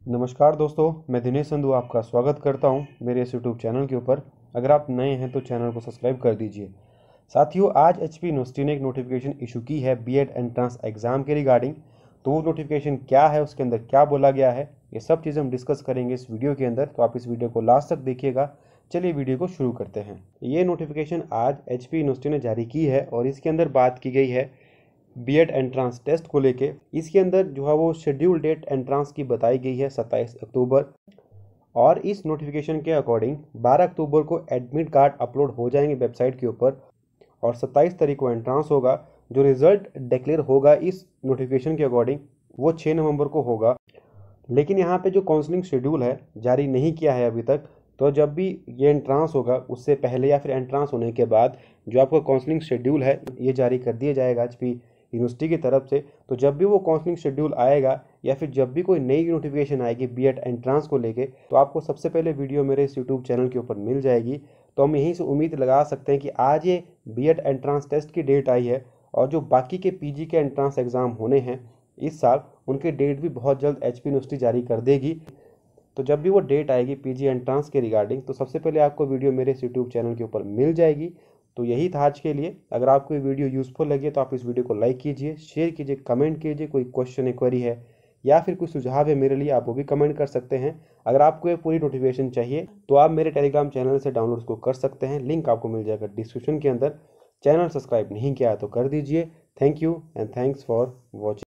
नमस्कार दोस्तों, मैं दिनेश संधू आपका स्वागत करता हूं मेरे इस यूट्यूब चैनल के ऊपर। अगर आप नए हैं तो चैनल को सब्सक्राइब कर दीजिए। साथियों, आज एचपी यूनिवर्सिटी ने एक नोटिफिकेशन इशू की है बीएड एंट्रेंस एग्ज़ाम के रिगार्डिंग। तो वो नोटिफिकेशन क्या है, उसके अंदर क्या बोला गया है, ये सब चीज़ें हम डिस्कस करेंगे इस वीडियो के अंदर। तो आप इस वीडियो को लास्ट तक देखिएगा। चलिए वीडियो को शुरू करते हैं। ये नोटिफिकेशन आज एचपी यूनिवर्सिटी ने जारी की है और इसके अंदर बात की गई है बीएड एंट्रांस टेस्ट को लेके। इसके अंदर जो है वो शेड्यूल डेट एंट्रांस की बताई गई है 27 अक्टूबर। और इस नोटिफिकेशन के अकॉर्डिंग 12 अक्टूबर को एडमिट कार्ड अपलोड हो जाएंगे वेबसाइट के ऊपर और 27 तारीख को एंट्रांस होगा। जो रिजल्ट डिक्लेयर होगा इस नोटिफिकेशन के अकॉर्डिंग वो 6 नवंबर को होगा। लेकिन यहाँ पे जो काउंसलिंग शेड्यूल है जारी नहीं किया है अभी तक। तो जब भी ये एंट्रांस होगा उससे पहले या फिर एंट्रांस होने के बाद जो आपका काउंसलिंग शेड्यूल है ये जारी कर दिया जाएगा एचपी यूनिवर्सिटी की तरफ से। तो जब भी वो काउंसलिंग शेड्यूल आएगा या फिर जब भी कोई नई नोटिफिकेशन आएगी बीएड एंट्रांस को लेके तो आपको सबसे पहले वीडियो मेरे इस यूट्यूब चैनल के ऊपर मिल जाएगी। तो हम यहीं से उम्मीद लगा सकते हैं कि आज ये बीएड एंट्रांस टेस्ट की डेट आई है और जो बाकी के पीजी के एंट्रांस एग्ज़ाम होने हैं इस साल उनके डेट भी बहुत जल्द एचपी यूनिवर्सिटी जारी कर देगी। तो जब भी वो डेट आएगी पीजी एंट्रांस के रिगार्डिंग तो सबसे पहले आपको वीडियो मेरे इस यूट्यूब चैनल के ऊपर मिल जाएगी। तो यही था आज के लिए। अगर आपको ये वीडियो यूज़फुल लगे तो आप इस वीडियो को लाइक कीजिए, शेयर कीजिए, कमेंट कीजिए। कोई क्वेश्चन क्वेरी है या फिर कोई सुझाव है मेरे लिए आप वो भी कमेंट कर सकते हैं। अगर आपको ये पूरी नोटिफिकेशन चाहिए तो आप मेरे टेलीग्राम चैनल से डाउनलोड उसको कर सकते हैं। लिंक आपको मिल जाएगा डिस्क्रिप्शन के अंदर। चैनल सब्सक्राइब नहीं किया तो कर दीजिए। Thank you and thanks for watching.